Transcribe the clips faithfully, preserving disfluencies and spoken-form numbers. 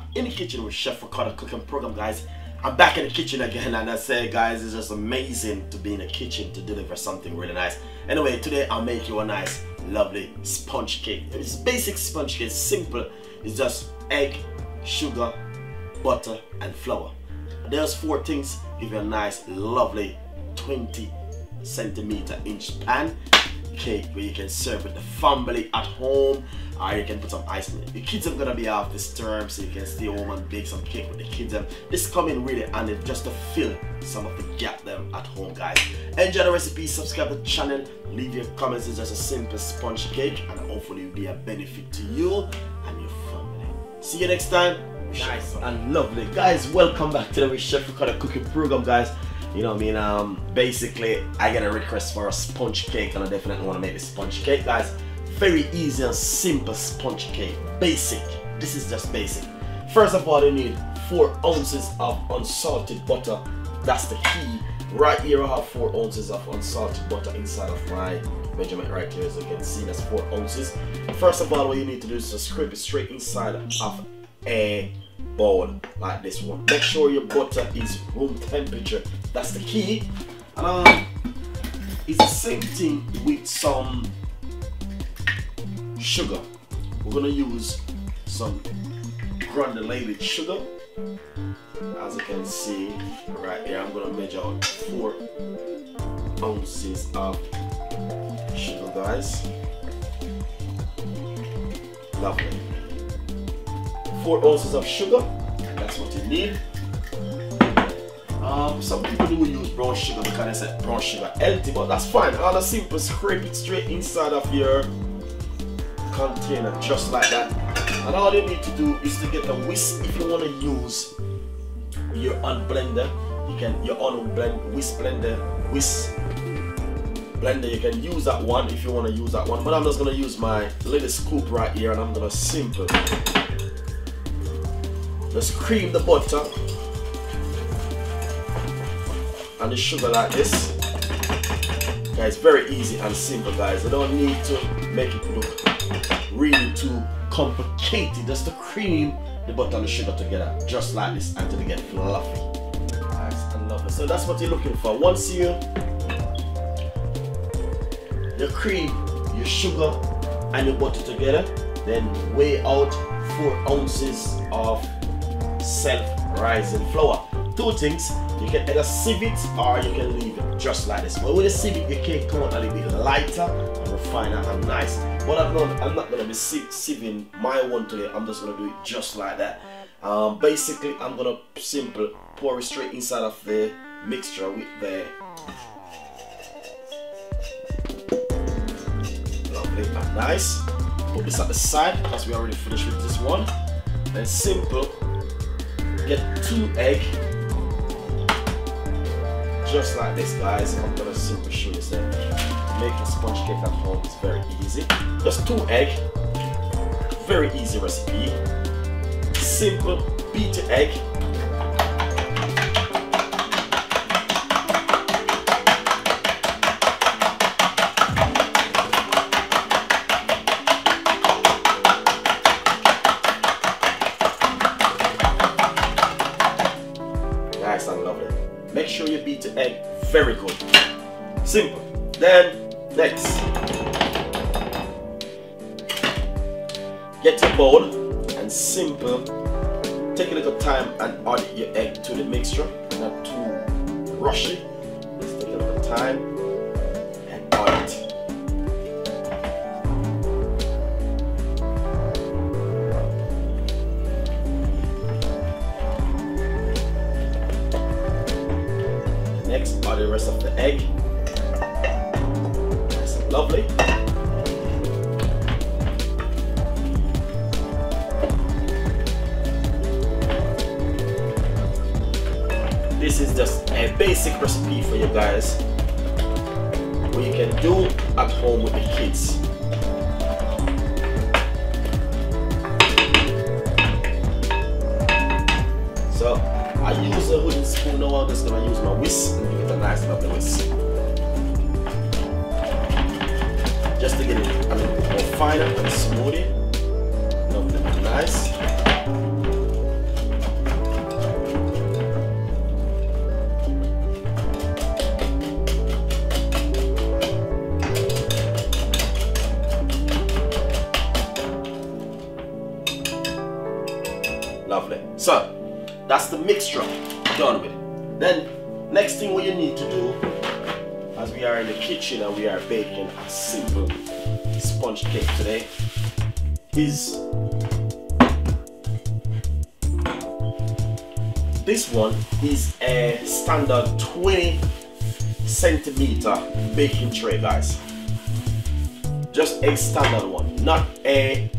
in the kitchen with Chef Ricardo cooking program, guys. I'm back in the kitchen again, and I say, guys, it's just amazing to be in the kitchen to deliver something really nice. Anyway, today I'll make you a nice, lovely sponge cake. It's basic sponge cake, simple. It's just egg, sugar, butter, and flour. There's four things. Give you a nice, lovely twenty centimeter inch pan cake where you can serve with the family at home, or you can put some ice in it. The kids are gonna be off this term, so you can stay home and bake some cake with the kids. And this come in really handy just to fill some of the gap them at home, guys. Enjoy the recipe, subscribe to the channel, leave your comments. It's just a simple sponge cake, and hopefully it'll be a benefit to you and your family. See you next time. Nice and lovely, guys. Welcome back to the Chef Ricardo cooking program, guys. You know what I mean? Um, basically, I get a request for a sponge cake, and I definitely want to make this sponge cake, guys. Very easy and simple sponge cake. Basic. This is just basic. First of all, you need four ounces of unsalted butter. That's the key. Right here, I have four ounces of unsalted butter inside of my measurement right here. As you can see, that's four ounces. First of all, what you need to do is to scrape it straight inside of a bowl like this one. Make sure your butter is room temperature. That's the key. And um, it's the same thing with some sugar. We're gonna use some granulated sugar. As you can see right here, I'm gonna measure out four ounces of sugar, guys. Lovely. Four ounces of sugar. That's what you need. Um, some people do use brown sugar because they say brown sugar healthy, but that's fine. All the simple, scrape it straight inside of your container, just like that. And all you need to do is to get a whisk. If you want to use your own blender, you can your own blend whisk blender, whisk blender. You can use that one if you want to use that one. But I'm just gonna use my little scoop right here, and I'm gonna simple just cream the butter and the sugar like this. Guys, very easy and simple, guys. You don't need to make it look really too complicated. Just to cream the butter and the sugar together, just like this, until they get fluffy. Nice and lovely. So that's what you're looking for. Once you you cream your sugar and your butter together, then weigh out four ounces of self-rising flour. Two things, you can either sieve it or you can leave it just like this. But with a sieve it, your cake come out a little bit lighter and refiner and nice. But I'm not, I'm not going to be sieving my one today. I'm just going to do it just like that. Um, basically, I'm going to simple pour it straight inside of the mixture with the lovely and nice. Put this at the side because we already finished with this one. Then simple, get two eggs. Just like this, guys. I'm gonna simply show you that making sponge cake at home is very easy. Just two egg, very easy recipe. Simple, beat your egg. Nice and lovely. Make sure you beat the egg very good. Simple. Then next, get your bowl and simple. Take a little time and add your egg to the mixture. Not too rushy. Just take a little time and add it. Next, add the rest of the egg. Nice and lovely. This is just a basic recipe for you guys, what you can do at home with the kids. So I use a wooden spoon now. I'm just gonna use my whisk and give it a nice lovely whisk. Just to get it a little bit more finer and smoothie. Lovely and nice. Lovely. So that's the mixture done with. Then next thing what you need to do, as we are in the kitchen and we are baking a simple sponge cake today, is this one is a standard twenty centimeter baking tray, guys. Just a standard one, not a,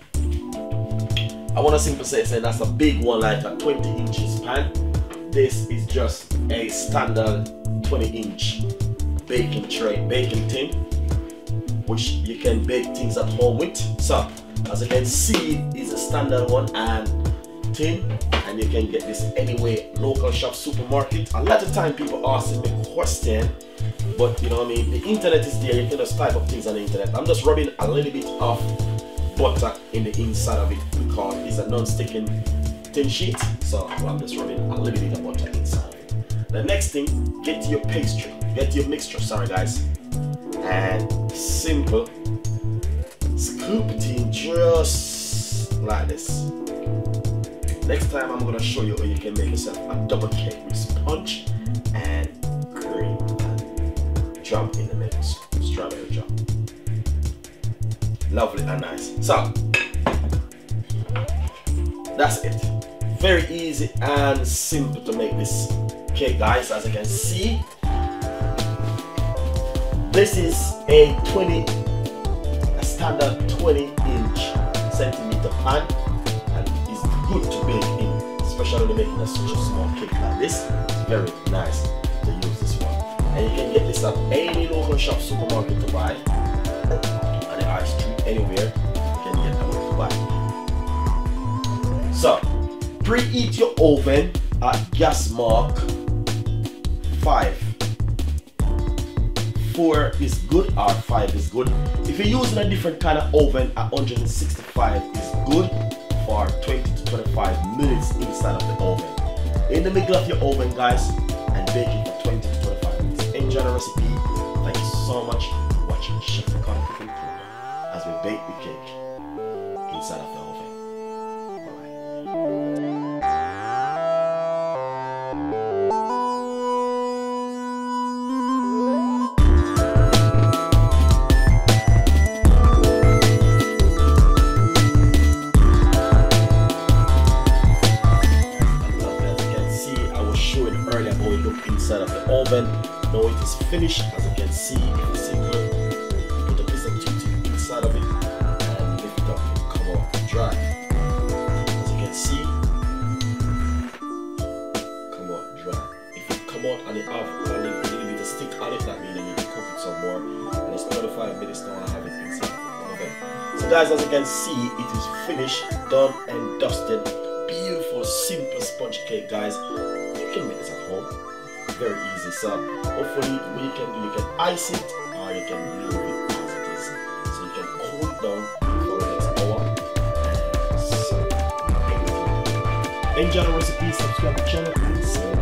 I want to simply say, say that's a big one like a twenty inches pan. This is just a standard twenty inch baking tray, baking tin, which you can bake things at home with. So as you can see, it's a standard one and tin, and you can get this anywhere, local shop, supermarket. A lot of time people ask me question, but you know what I mean, the internet is there, you can just type up things on the internet. I'm just rubbing a little bit of butter in the inside of it because it's a non-sticking tin sheet, so I'm just rubbing a little bit of butter inside of it. The next thing, get your pastry, get your mixture, sorry guys, and simple, scoop it in just like this. Next time I'm going to show you how you can make yourself a double cake with sponge and cream and jam in the mix, strawberry jam. Lovely and nice. So that's it. Very easy and simple to make this cake, guys. As you can see, this is a twenty, a standard twenty inch centimeter pan. Good to bake in, especially when you're making a, such a small cake like this. It's very nice to use this one, and you can get this at any local shop, supermarket to buy, on the high street, anywhere you can get them to buy. So preheat your oven at gas mark five. Four is good or five is good. If you're using a different kind of oven, at one hundred sixty-five is good for twenty to twenty-five minutes inside of the oven. In the middle of your oven, guys, and bake it for twenty to twenty-five minutes. Enjoy the recipe. Thank you so much for watching Chef Cooking Program as we bake the cake inside of the oven. Bye-bye. Earlier how it looked inside of the oven. Now it is finished. As you can see, if it's simple, put a piece of toothpick inside of it and lift it up and come out dry. As you can see, come out dry. If it come out and it have a little bit of stick on it, that means you need to cook it some more. And it's twenty-five minutes now and I have it inside of the oven. So guys, as you can see, it is finished, done and dusted. Beautiful, simple sponge cake, guys. You can make this at home, very easy. So hopefully what you can do, you can ice it or you can leave it as it is. So you can cool it down for the next hour and so enjoy the recipe, subscribe to the channel and see you.